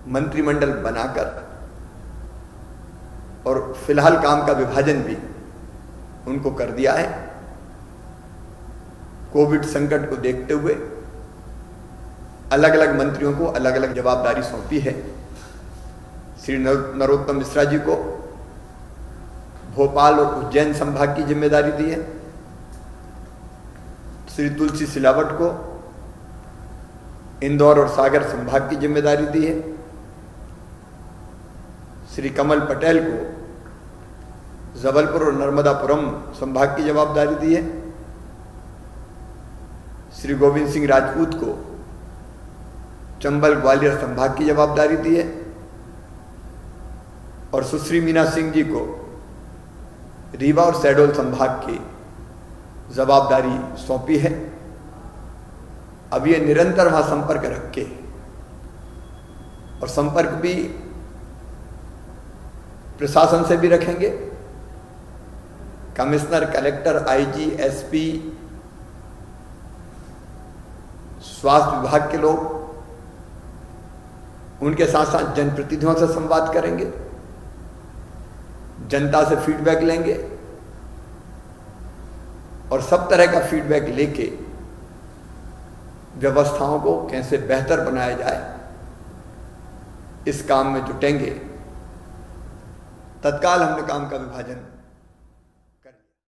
मंत्रिमंडल बनाकर और फिलहाल काम का विभाजन भी उनको कर दिया है। कोविड संकट को देखते हुए अलग अलग मंत्रियों को अलग अलग जवाबदारी सौंपी है। श्री नरोत्तम मिश्रा जी को भोपाल और उज्जैन संभाग की जिम्मेदारी दी है। श्री तुलसी सिलावट को इंदौर और सागर संभाग की जिम्मेदारी दी है। श्री कमल पटेल को जबलपुर और नर्मदापुरम संभाग की जवाबदारी दी है। श्री गोविंद सिंह राजपूत को चंबल ग्वालियर संभाग की जवाबदारी दी है और सुश्री मीना सिंह जी को रीवा और शहडोल संभाग की जवाबदारी सौंपी है। अब ये निरंतर वहां संपर्क रख के और संपर्क भी प्रशासन से भी रखेंगे। कमिश्नर, कलेक्टर, आईजी, एसपी, स्वास्थ्य विभाग के लोग, उनके साथ साथ जनप्रतिनिधियों से संवाद करेंगे, जनता से फीडबैक लेंगे और सब तरह का फीडबैक लेके व्यवस्थाओं को कैसे बेहतर बनाया जाए इस काम में जुटेंगे। तत्काल हमने काम का विभाजन